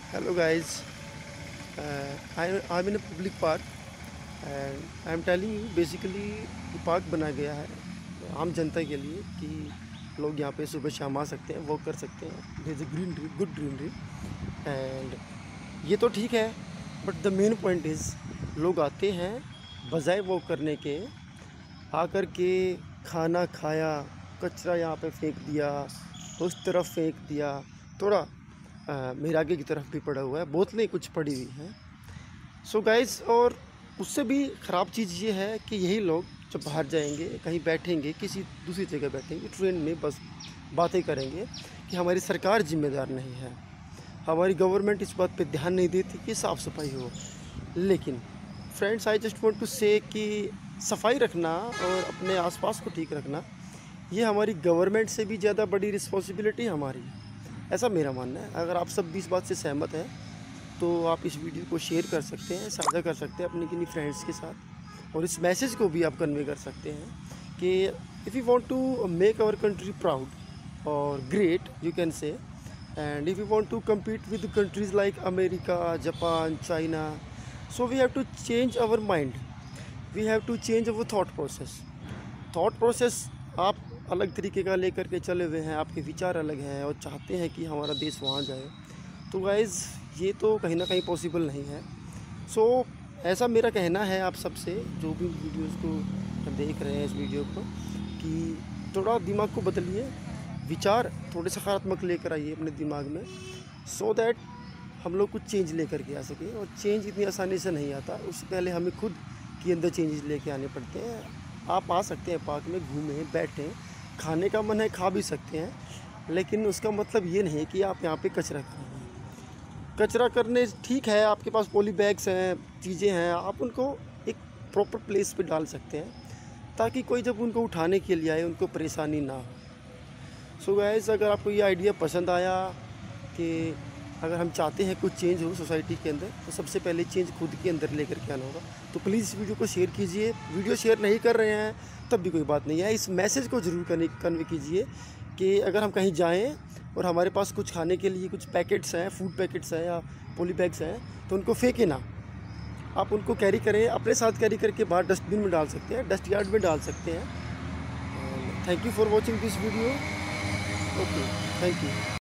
Hello guys, I'm in a public park and I'm telling you basically ये park बना गया है आम जनता के लिए कि लोग यहाँ पे सुबह शाम आ सकते हैं, वॉक कर सकते हैं। There is a greenery, good greenery and ये तो ठीक है, but the main point is लोग आते हैं बजाय वॉक करने के आकर के खाना खाया, कचरा यहाँ पे फेंक दिया, उस तरफ फेंक दिया, थोड़ा मेरे आगे की तरफ भी पड़ा हुआ है, बोतलें कुछ पड़ी हुई हैं। सो गाइस, और उससे भी ख़राब चीज़ ये है कि यही लोग जब बाहर जाएंगे, कहीं बैठेंगे, किसी दूसरी जगह बैठेंगे, ट्रेन में बस बातें करेंगे कि हमारी सरकार जिम्मेदार नहीं है, हमारी गवर्नमेंट इस बात पे ध्यान नहीं देती कि साफ़ सफाई हो। लेकिन friends, I just want to say कि सफाई रखना और अपने आसपास को ठीक रखना ये हमारी गवर्नमेंट से भी ज़्यादा बड़ी रिस्पॉन्सिबिलिटी हमारी है, ऐसा मेरा मानना है। अगर आप सब भी इस बात से सहमत हैं तो आप इस वीडियो को शेयर कर सकते हैं, साझा कर सकते हैं अपने किन्हीं फ्रेंड्स के साथ, और इस मैसेज को भी आप कन्वे कर सकते हैं कि if you want to make our country proud और great you can say, and if you want to compete with countries like America, Japan, China, so we have to change our mind, we have to change our thought process आप अलग तरीके का लेकर के चले हुए हैं, आपके विचार अलग हैं और चाहते हैं कि हमारा देश वहाँ जाए, तो गाइज़ ये तो कहीं ना कहीं पॉसिबल नहीं है। सो ऐसा मेरा कहना है आप सबसे जो भी वीडियोस को देख रहे हैं इस वीडियो को, कि थोड़ा दिमाग को बदलिए, विचार थोड़े सकारात्मक लेकर आइए अपने दिमाग में, सो दैट हम लोग कुछ चेंज लेकर के आ सकें। और चेंज इतनी आसानी से नहीं आता, उससे पहले हमें खुद के अंदर चेंजेस लेके आने पड़ते हैं। आप आ सकते हैं पार्क में, घूमें, बैठें, खाने का मन है खा भी सकते हैं, लेकिन उसका मतलब ये नहीं कि आप यहाँ पे कचरा करें। कचरा करने ठीक है, आपके पास पॉली बैग्स हैं, चीज़ें हैं, आप उनको एक प्रॉपर प्लेस पे डाल सकते हैं ताकि कोई जब उनको उठाने के लिए आए उनको परेशानी ना हो। सो गाइस, अगर आपको ये आइडिया पसंद आया कि अगर हम चाहते हैं कुछ चेंज हो सोसाइटी के अंदर, तो सबसे पहले चेंज खुद के अंदर लेकर के आना होगा। तो प्लीज़ इस वीडियो को शेयर कीजिए। वीडियो शेयर नहीं कर रहे हैं तब भी कोई बात नहीं है, इस मैसेज को ज़रूर कन्वे कीजिए कि अगर हम कहीं जाएं और हमारे पास कुछ खाने के लिए कुछ पैकेट्स हैं, फूड पैकेट्स हैं या पॉली बैग्स हैं, तो उनको फेंकें ना, आप उनको कैरी करें, अपने साथ कैरी करके बाहर डस्टबिन में डाल सकते हैं, डस्ट यार्ड में डाल सकते हैं। Thank you for watching this video. Okay, thank you.